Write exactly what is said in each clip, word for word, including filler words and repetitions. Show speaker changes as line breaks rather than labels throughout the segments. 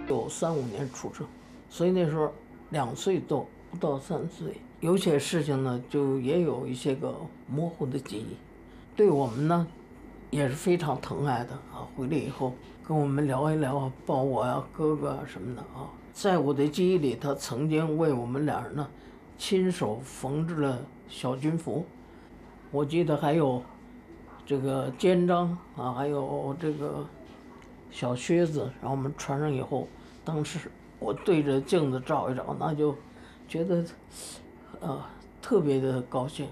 有三五年出生，所以那时候两岁多不到三岁，有些事情呢就也有一些个模糊的记忆。对我们呢也是非常疼爱的啊。回来以后跟我们聊一聊，抱我呀、哥哥啊什么的啊。在我的记忆里，他曾经为我们俩人呢亲手缝制了小军服，我记得还有这个肩章啊，还有这个小靴子，然后我们穿上以后，当时我对着镜子照一照，那就觉得呃特别的高兴。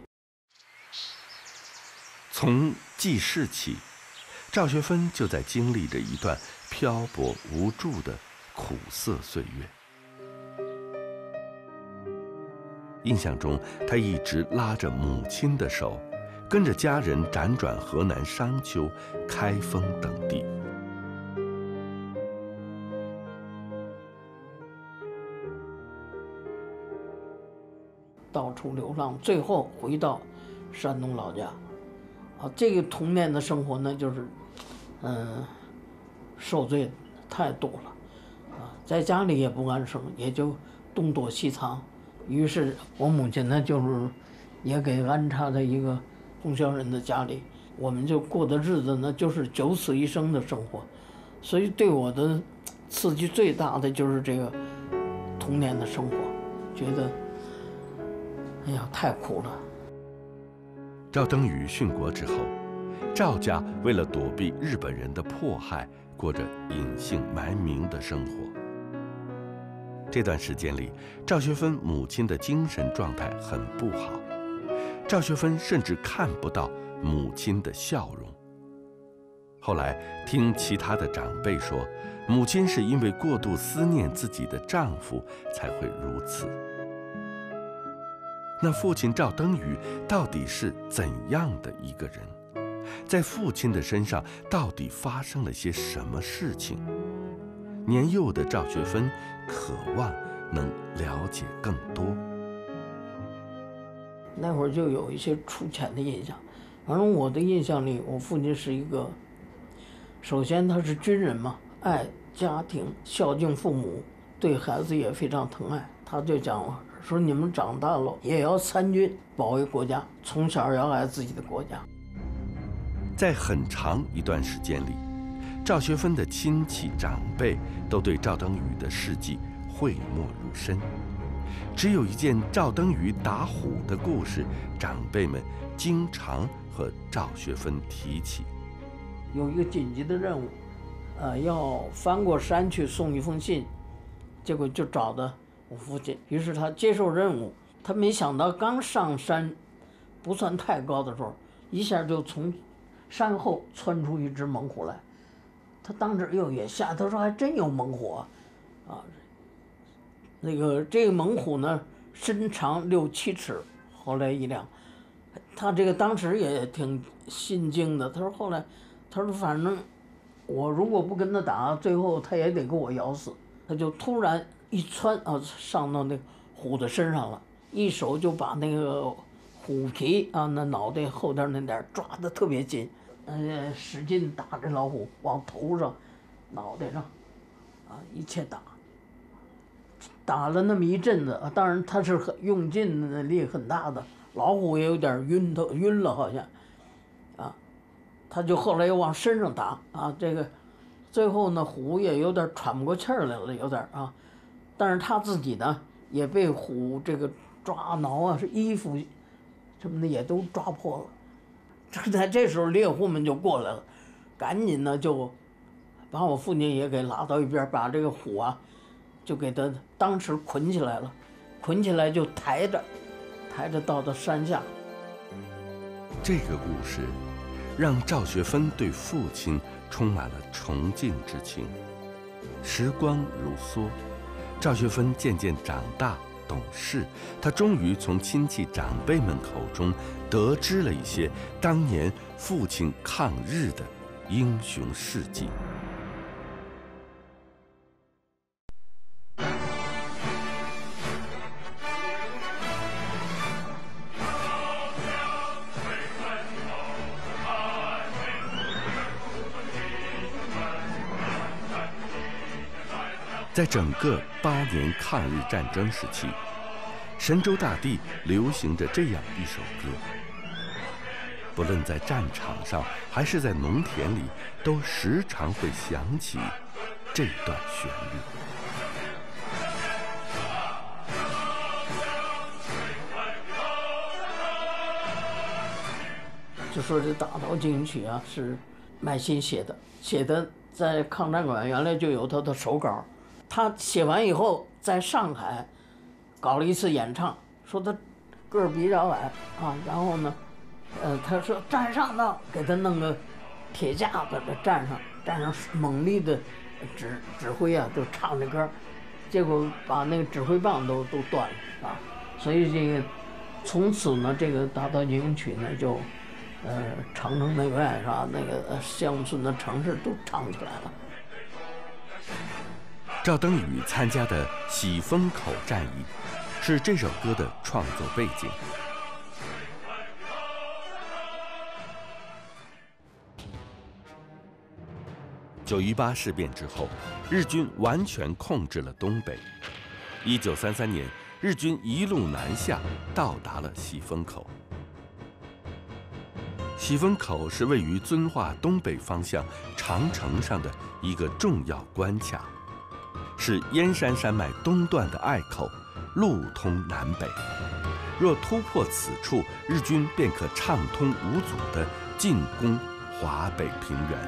从记事起，赵学芬就在经历着一段漂泊无助的苦涩岁月。印象中，他一直拉着母亲的手，跟着家人辗转河南商丘、开封等地。
到处流浪，最后回到山东老家。啊，这个童年的生活呢，就是，嗯，受罪太多了，啊，在家里也不安生，也就东躲西藏。于是我母亲呢，就是也给安插在一个红乡人的家里，我们就过的日子呢，就是九死一生的生活。所以对我的刺激最大的就是这个童年的生活，觉得，哎呀，太苦了。
赵登禹殉国之后，赵家为了躲避日本人的迫害，过着隐姓埋名的生活。这段时间里，赵学芬母亲的精神状态很不好，赵学芬甚至看不到母亲的笑容。后来听其他的长辈说，母亲是因为过度思念自己的丈夫才会如此。那父亲赵登禹到底是怎样的一个人？在父亲的身上到底发生了些什么事情？年幼的赵学芬渴望能了解更多。
那会儿就有一些粗浅的印象，反正我的印象里，我父亲是一个，首先他是军人嘛，爱家庭，孝敬父母，对孩子也非常疼爱。他就讲了，说你们长大了也要参军，保卫国家，从小要爱自己的国家。
在很长一段时间里，赵学芬的亲戚长辈都对赵登禹的事迹讳莫如深，只有一件赵登禹打虎的故事，长辈们经常和赵学芬提起。
有一个紧急的任务，呃，要翻过山去送一封信，结果就找的我父亲。于是他接受任务，他没想到刚上山不算太高的时候，一下就从山后窜出一只猛虎来。他当时又也吓，他说还真有猛虎啊！啊，那个这个猛虎呢，身长六七尺，后来一量，他这个当时也挺心惊的。他说后来，他说反正我如果不跟他打，最后他也得给我咬死。他就突然一窜啊，上到那个虎的身上了，一手就把那个虎皮啊，那脑袋后边那点抓得特别紧。呃，使劲打这老虎，往头上、脑袋上，啊，一切打，打了那么一阵子啊，当然他是很用劲的，力很大的，老虎也有点晕头晕了好像，啊，他就后来又往身上打啊，这个，最后呢，虎也有点喘不过气儿来了，有点啊，但是他自己呢也被虎这个抓挠啊，是衣服什么的也都抓破了。在这时候猎户们就过来了，赶紧呢就把我父亲也给拉到一边，把这个虎啊就给他当时捆起来了，捆起来就抬着抬着到了山下。
这个故事让赵学芬对父亲充满了崇敬之情。时光如梭，赵学芬渐渐长大懂事，他终于从亲戚长辈们口中得知了一些当年父亲抗日的英雄事迹。 在整个八年抗日战争时期，神州大地流行着这样一首歌，不论在战场上还是在农田里，都时常会响起这段旋律。
就说这《打刀进行曲》啊，是麦辛写的，写的在抗战馆原来就有他的手稿，他写完以后在上海搞了一次演唱，说他个儿比较矮啊，然后呢，呃，他说站上头，给他弄个铁架子的站上，站上猛力的指指挥啊，就唱这歌，结果把那个指挥棒都都断了啊，所以这个从此呢，这个《打刀进行曲》呢就。呃，长城内外是吧？那个乡村的城市都唱起来了。
赵登禹参加的喜峰口战役，是这首歌的创作背景。九一八事变之后，日军完全控制了东北。一九三三年，日军一路南下，到达了喜峰口。喜峰口是位于遵化东北方向长城上的一个重要关卡，是燕山山脉东段的隘口，路通南北。若突破此处，日军便可畅通无阻地进攻华北平原。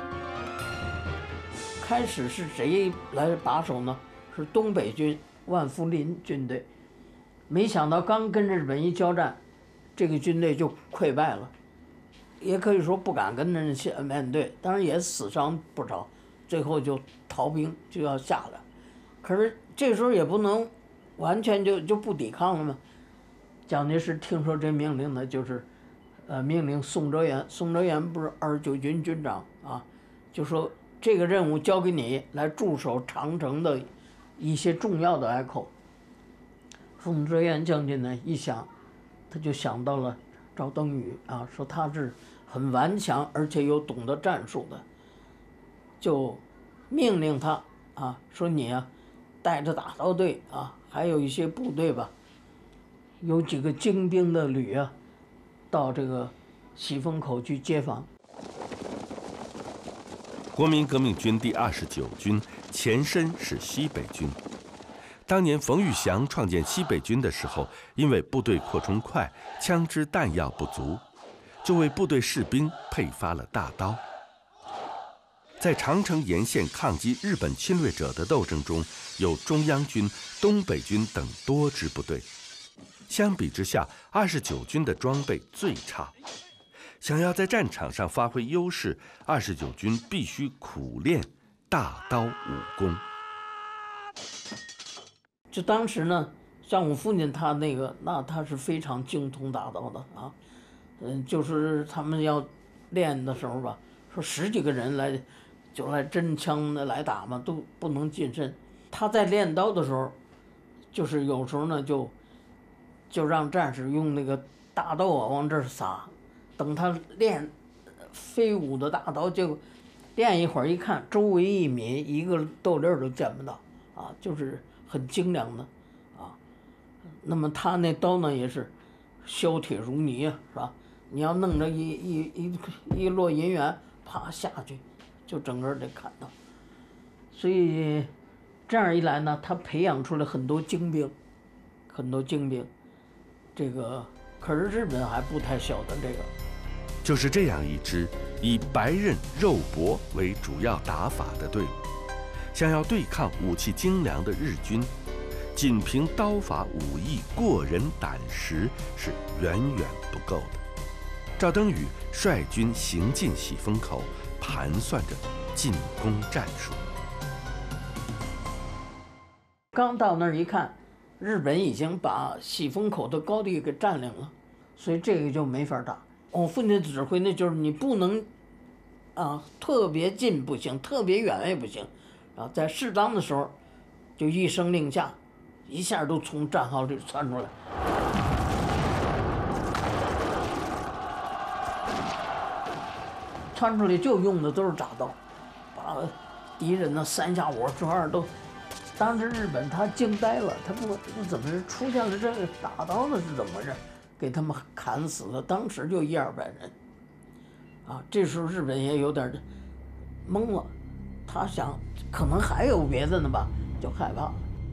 开始是谁来把守呢？是东北军万福林军队。没想到刚跟日本一交战，这个军队就溃败了。也可以说不敢跟人家面对，当然也死伤不少，最后就逃兵就要下来。可是这时候也不能完全就就不抵抗了嘛。蒋介石听说这命令呢，就是呃命令宋哲元，宋哲元不是二十九军军长啊，就说这个任务交给你来驻守长城的一些重要的隘口。宋哲元将军呢一想，他就想到了赵登禹啊，说他是很顽强，而且又懂得战术的，就命令他啊，说你啊，带着打刀队啊，还有一些部队吧，有几个精兵的旅啊，到这个喜峰口去接防。
国民革命军第二十九军前身是西北军。当年冯玉祥创建西北军的时候，因为部队扩充快，枪支弹药不足，就为部队士兵配发了大刀。在长城沿线抗击日本侵略者的斗争中，有中央军、东北军等多支部队。相比之下，二十九军的装备最差。想要在战场上发挥优势，二十九军必须苦练大刀武功。
就当时呢，像我父亲他那个，那他是非常精通大刀的啊，嗯，就是他们要练的时候吧，说十几个人来，就来真枪的来打嘛，都不能近身。他在练刀的时候，就是有时候呢就就让战士用那个大豆啊往这儿撒，等他练飞舞的大刀，就练一会儿一看，周围一米一个豆粒儿都见不到啊，就是很精良的啊。那么他那刀呢也是削铁如泥啊，是吧？你要弄着一一一一摞银元，啪下去，就整个得砍到。所以这样一来呢，他培养出了很多精兵，很多精兵。这个可是日本还不太晓得这个。
就是这样一支以白刃肉搏为主要打法的队伍，想要对抗武器精良的日军，仅凭刀法武艺过人胆识是远远不够的。赵登禹率军行进喜峰口，盘算着进攻战术。
刚到那儿一看，日本已经把喜峰口的高地给占领了，所以这个就没法打。我父亲的指挥呢，就是你不能啊特别近不行，特别远也不行，啊，在适当的时候就一声令下，一下都从战壕里窜出来。窜出来就用的都是铡刀，把敌人的三下五除二都当时日本他惊呆了，他不不怎么是出现了这个打刀的是怎么回事？给他们砍死了，当时就一二百人。啊，这时候日本也有点懵了，他想可能还有别的呢吧，就害怕了。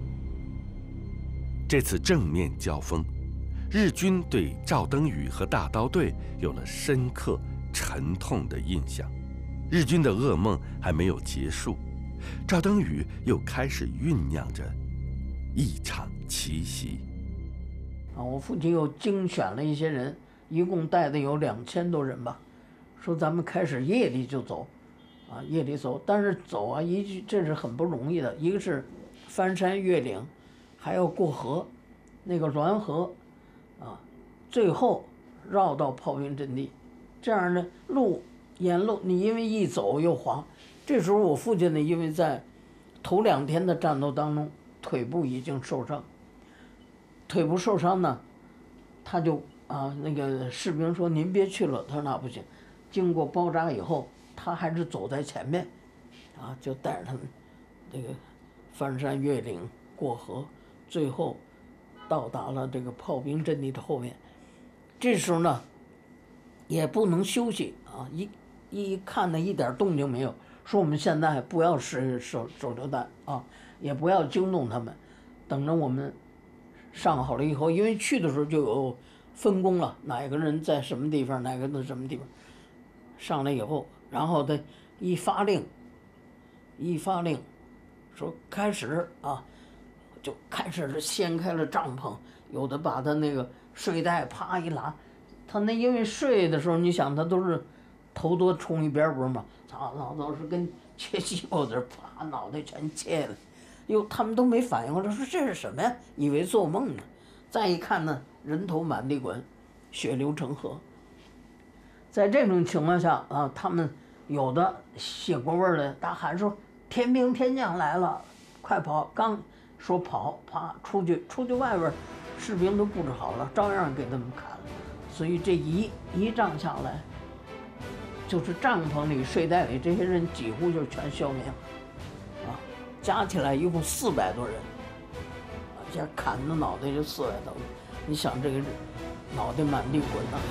这次正面交锋，日军对赵登禹和大刀队有了深刻沉痛的印象。日军的噩梦还没有结束，赵登禹又开始酝酿着一场奇袭。
啊，我父亲又精选了一些人，一共带的有两千多人吧。说咱们开始夜里就走，啊，夜里走，但是走啊，一句这是很不容易的，一个是翻山越岭，还要过河，那个滦河，啊，最后绕到炮兵阵地，这样呢，路沿路你因为一走又滑，这时候我父亲呢，因为在头两天的战斗当中，腿部已经受伤，腿部受伤呢，他就啊，那个士兵说您别去了，他说那不行。经过包扎以后，他还是走在前面，啊，就带着他们这个翻山越岭过河，最后到达了这个炮兵阵地的后面。这时候呢，也不能休息啊，一一看呢一点动静没有，说我们现在不要使手手榴弹啊，也不要惊动他们，等着我们上好了以后，因为去的时候就有分工了，哪个人在什么地方，哪个在什么地方。上来以后，然后他一发令，一发令，说开始啊，就开始掀开了帐篷，有的把他那个睡袋啪一拉，他那因为睡的时候，你想他都是头多冲一边不是吗？他老都是跟切鸡巴子，啪脑袋全切了，哟，他们都没反应过来，说这是什么呀？以为做梦呢。再一看呢，人头满地滚，血流成河。在这种情况下啊，他们有的血锅味的大喊说：“天兵天将来了，快跑！”刚说跑，啪出去，出去外边，士兵都布置好了，照样给他们砍了。所以这一一仗下来，就是帐篷里、睡袋里这些人几乎就全消灭了，啊，加起来一共四百多人，啊，这砍的脑袋就四百多，你想这个脑袋满地滚呐。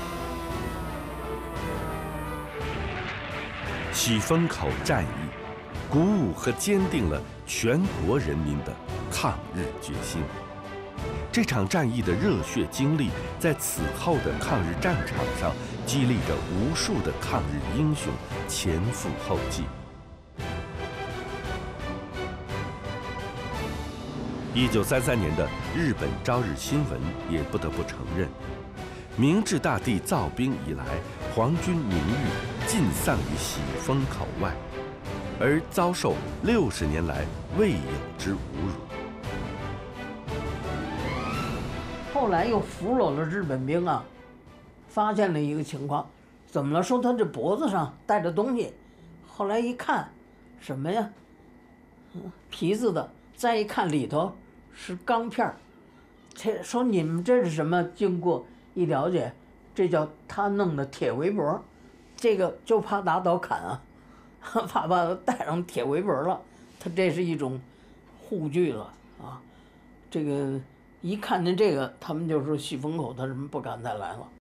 喜峰口战役，鼓舞和坚定了全国人民的抗日决心。这场战役的热血经历，在此后的抗日战场上激励着无数的抗日英雄前赴后继。一九三三年的日本朝日新闻也不得不承认，明治大帝造兵以来，皇军名誉尽丧于喜峰口外，而遭受六十年来未有之侮辱。
后来又俘虏了日本兵啊，发现了一个情况，怎么了？说他这脖子上带着东西，后来一看，什么呀？皮子的，再一看里头是钢片儿。这说你们这是什么？经过一了解，这叫他弄的铁围脖，这个就怕拿刀砍啊，怕把他带上铁围脖了。他这是一种护具了啊，这个。一看见这个，他们就说喜峰口他们不敢再来了。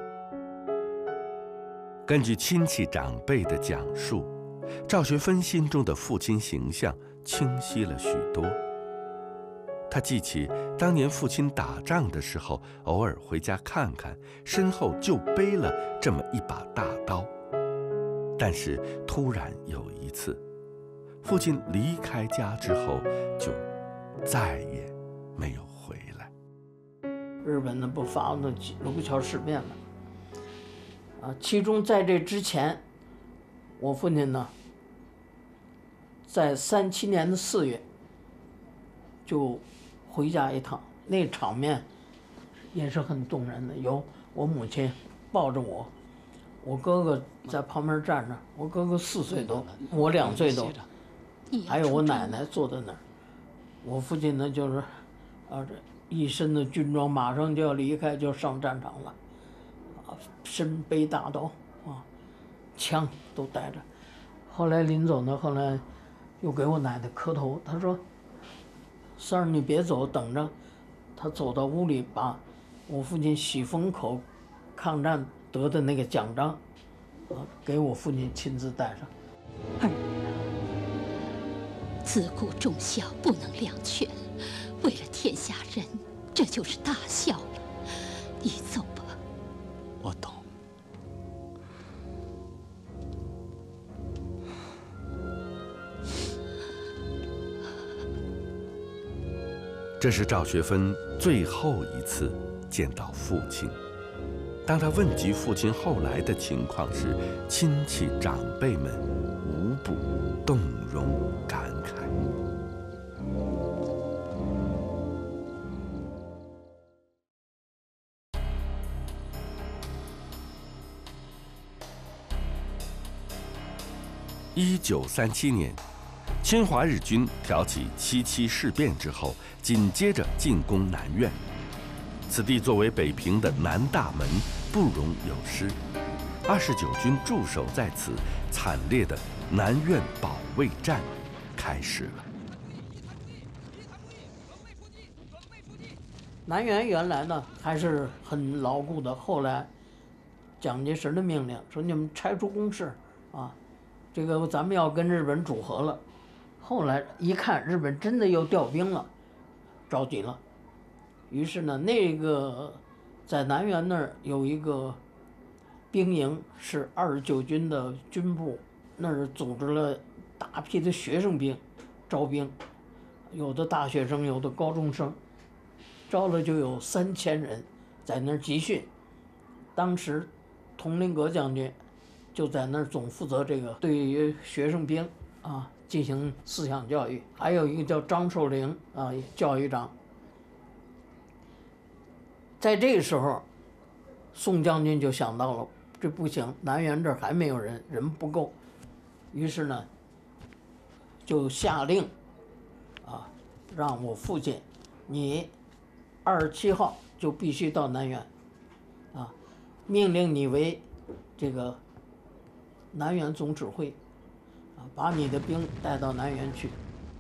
根据亲戚长辈的讲述，赵学芬心中的父亲形象清晰了许多。他记起当年父亲打仗的时候，偶尔回家看看，身后就背了这么一把大刀。但是突然有一次，父亲离开家之后，就再也没有回来。
日本呢不发动卢桥事变了，啊，其中在这之前，我父亲呢，在三七年的四月，就回家一趟，那场面也是很动人的。有我母亲抱着我，我哥哥在旁边站着，我哥哥四岁多，我两岁多，还有我奶奶坐在那儿，我父亲呢就是，啊这。一身的军装，马上就要离开，就要上战场了，啊，身背大刀，啊，枪都带着。后来临走呢，后来又给我奶奶磕头，他说：“ 三儿你别走，等着。他走到屋里，把我父亲喜峰口抗战得的那个奖章，啊，给我父亲亲自戴上。
儿啊，自古忠孝不能两全，为了天下人，这就是大孝了。你走吧。
我懂。
这是赵学芬最后一次见到父亲。当他问及父亲后来的情况时，亲戚长辈们无不动容感慨。一九三七年，侵华日军挑起七七事变之后，紧接着进攻南苑。此地作为北平的南大门，不容有失。二十九军驻守在此，惨烈的南苑保卫战开始了。
南苑原来呢还是很牢固的，后来蒋介石的命令说你们拆除工事啊，这个咱们要跟日本主和了。后来一看日本真的又调兵了，着急了。于是呢，那个在南苑那儿有一个兵营，是二十九军的军部，那儿组织了大批的学生兵招兵，有的大学生，有的高中生，招了就有三千人在那儿集训。当时佟麟阁将军就在那儿总负责这个对于学生兵啊进行思想教育，还有一个叫张寿龄啊教育长。在这个时候，宋将军就想到了，这不行，南苑这儿还没有人，人不够，于是呢，就下令，啊，让我父亲，你二十七号就必须到南苑，啊，命令你为这个南苑总指挥，啊，把你的兵带到南苑去。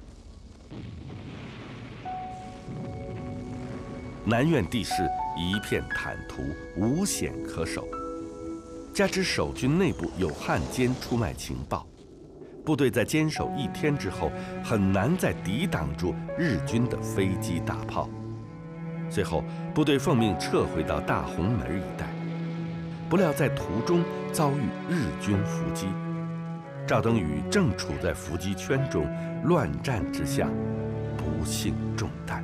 南苑地势一片坦途，无险可守，加之守军内部有汉奸出卖情报，部队在坚守一天之后，很难再抵挡住日军的飞机大炮。随后，部队奉命撤回到大红门一带，不料在途中遭遇日军伏击，赵登禹正处在伏击圈中，乱战之下，不幸中弹。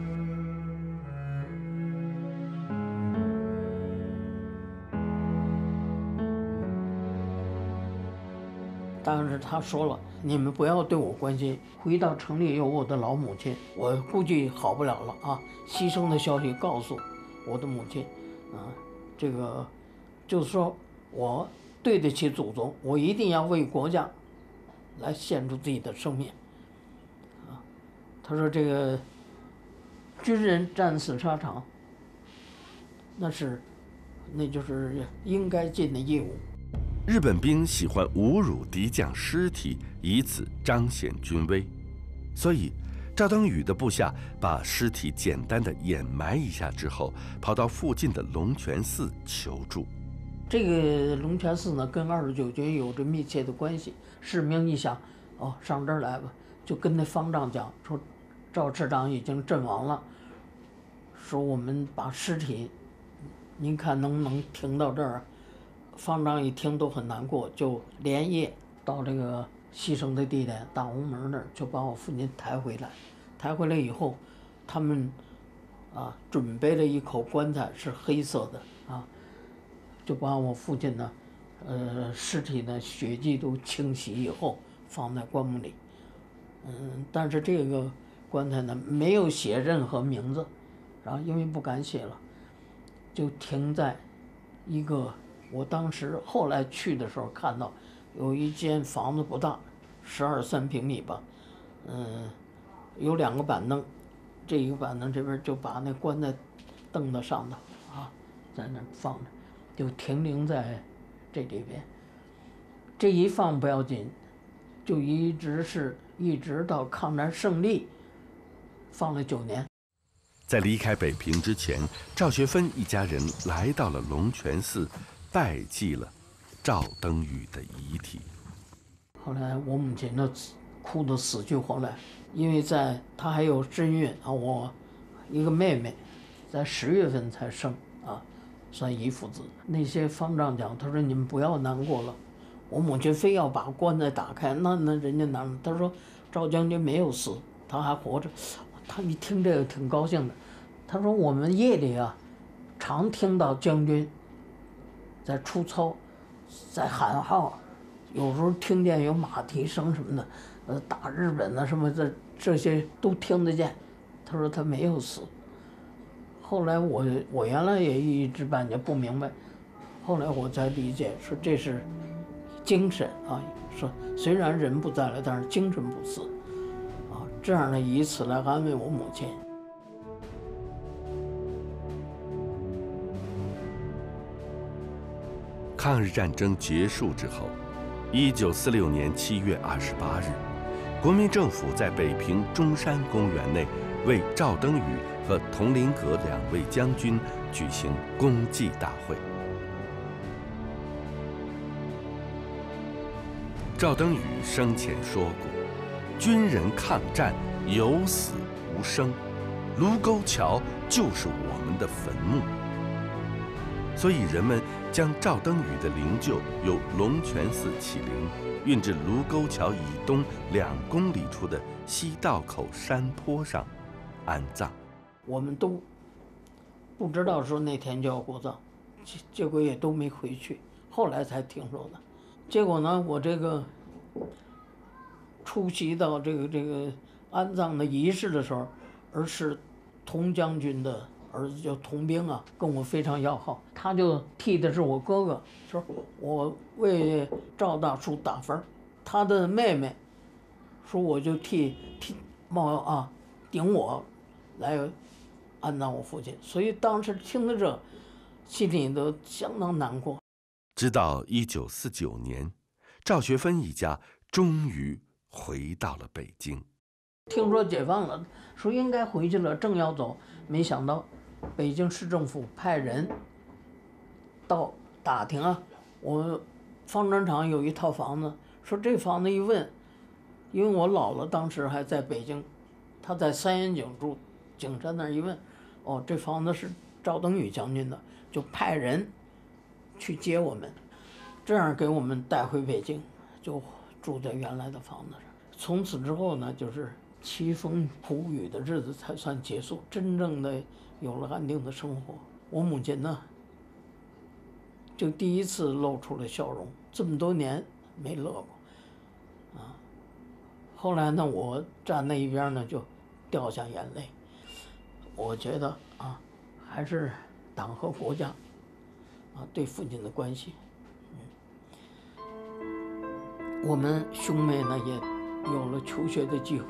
但是他说了，你们不要对我关心，回到城里有我的老母亲，我估计好不了了啊！牺牲的消息告诉我的母亲，啊，这个就是说我对得起祖宗，我一定要为国家来献出自己的生命，啊，他说这个军人战死沙场，那是那就是应该尽的义务。
日本兵喜欢侮辱敌将尸体，以此彰显军威，所以赵登禹的部下把尸体简单的掩埋一下之后，跑到附近的龙泉寺求助。
这个龙泉寺呢，跟二十九军有着密切的关系。士兵一想，哦，上这儿来吧，就跟那方丈讲说，赵师长已经阵亡了，说我们把尸体，您看能不能停到这儿？方丈一听都很难过，就连夜到这个牺牲的地点大红门那儿，就把我父亲抬回来。抬回来以后，他们啊准备了一口棺材，是黑色的啊，就把我父亲呢，呃尸体呢血迹都清洗以后放在棺木里。嗯，但是这个棺材呢没有写任何名字，然后因为不敢写了，就停在一个。我当时后来去的时候看到，有一间房子不大，十二三平米吧，嗯，有两个板凳，这一个板凳这边就把那棺材凳子上头啊，在那放着，就停灵在这里边。这一放不要紧，就一直是一直到抗战胜利， 放了九年。
在离开北平之前，赵学芬一家人来到了龙泉寺，拜祭了赵登禹的遗体。
后来我母亲呢，哭得死去活来，因为在她还有身孕啊，我一个妹妹，在十月份才生啊，算遗腹子。那些方丈讲，他说你们不要难过了。我母亲非要把棺材打开，那那人家难了。他说赵将军没有死，他还活着。他一听这个挺高兴的。他说我们夜里啊，常听到将军在出操，在喊号，有时候听见有马蹄声什么的，呃，打日本的什么的，这些都听得见。他说他没有死。后来我我原来也一知半解不明白，后来我才理解，说这是精神啊，说虽然人不在了，但是精神不死啊，这样的以此来安慰我母亲。
抗日战争结束之后，一九四六年七月二十八日，国民政府在北平中山公园内为赵登禹和佟麟阁两位将军举行公祭大会。赵登禹生前说过：“军人抗战有死无生，卢沟桥就是我们的坟墓。”所以人们将赵登禹的灵柩由龙泉寺起灵，运至卢沟桥以东两公里处的西道口山坡上安葬。
我们都不知道说那天就要过葬，结结果也都没回去，后来才听说的。结果呢，我这个出席到这个这个安葬的仪式的时候，而是佟将军的儿子叫佟兵啊，跟我非常要好，他就替的是我哥哥，说我为赵大叔打分，他的妹妹说我就替替冒啊顶我来安葬我父亲，所以当时听到这，心里都相当难过。
直到一九四九年，赵学芬一家终于回到了北京。
听说解放了，说应该回去了，正要走，没想到北京市政府派人到打听啊，我方砖厂有一套房子，说这房子一问，因为我姥姥当时还在北京，她在三元井住，景山那儿一问，哦，这房子是赵登禹将军的，就派人去接我们，这样给我们带回北京，就住在原来的房子上。从此之后呢，就是凄风苦雨的日子才算结束，真正的有了安定的生活。我母亲呢，就第一次露出了笑容，这么多年没乐过，啊。后来呢，我站那一边呢，就掉下眼泪。我觉得啊，还是党和国家啊对父亲的关系，嗯，我们兄妹呢也有了求学的机会。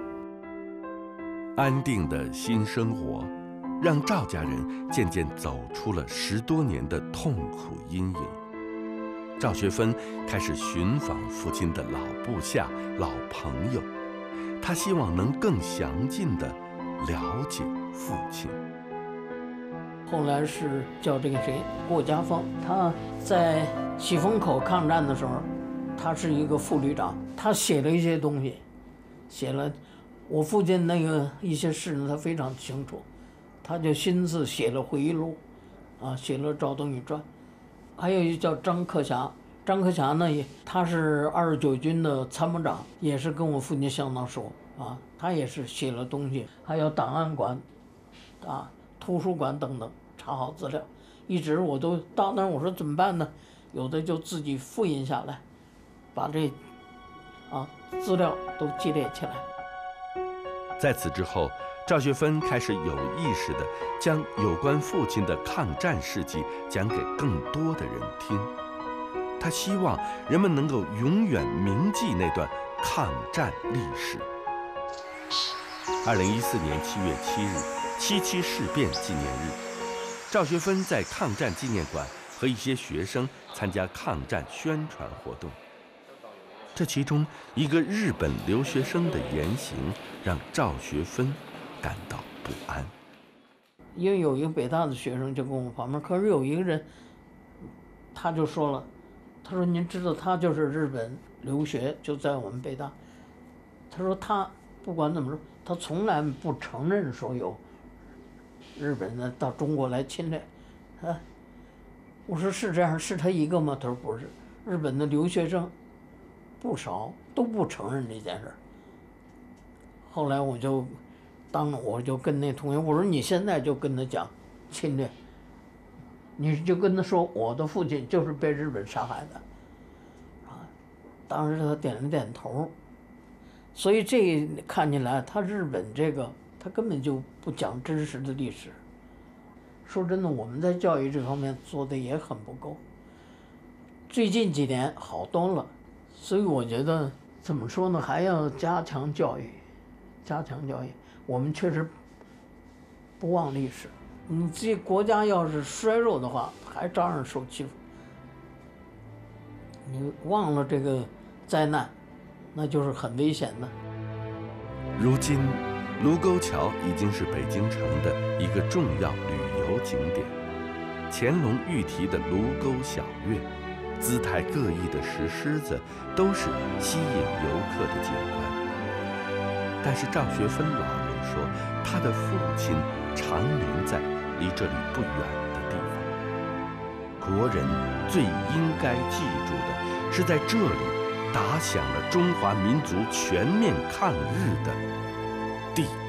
安定的新生活，让赵家人渐渐走出了十多年的痛苦阴影。赵学芬开始寻访父亲的老部下、老朋友，他希望能更详尽地了解父亲。
后来是叫这个谁，郭家峰，他在喜峰口抗战的时候，他是一个副旅长，他写了一些东西，写了我父亲那个一些事呢，他非常清楚，他就亲自写了回忆录，啊，写了《赵登禹传》。还有一个叫张克侠，张克侠呢也他是二十九军的参谋长，也是跟我父亲相当熟啊，他也是写了东西，还有档案馆，啊，图书馆等等，查好资料，一直我都到那儿，我说怎么办呢？有的就自己复印下来，把这啊资料都积累起来。
在此之后，赵学芬开始有意识地将有关父亲的抗战事迹讲给更多的人听。他希望人们能够永远铭记那段抗战历史。二零一四年七月七日，七七事变纪念日，赵学芬在抗战纪念馆和一些学生参加抗战宣传活动。这其中一个日本留学生的言行，让赵学芬感到不安。
因为有一个北大的学生就跟我旁边，可是有一个人，他就说了，他说您知道他就是日本留学，就在我们北大。他说他不管怎么说，他从来不承认说有日本人到中国来侵略。啊，我说是这样，是他一个吗？他说不是，日本的留学生不少都不承认这件事。后来我就当我就跟那同学我说你现在就跟他讲侵略，你就跟他说我的父亲就是被日本杀害的，啊，当时他点了点头。所以这看起来他日本这个他根本就不讲真实的历史。说真的，我们在教育这方面做的也很不够。最近几年好多了，所以我觉得怎么说呢，还要加强教育，加强教育。我们确实不忘历史，你这国家要是衰弱的话，还照样受欺负。你忘了这个灾难，那就是很危险的。
如今，卢沟桥已经是北京城的一个重要旅游景点。乾隆御题的卢沟晓月，姿态各异的石狮子，都是吸引游客的景观。但是赵学芬老人说，他的父亲长眠在离这里不远的地方。国人最应该记住的是，在这里打响了中华民族全面抗日的第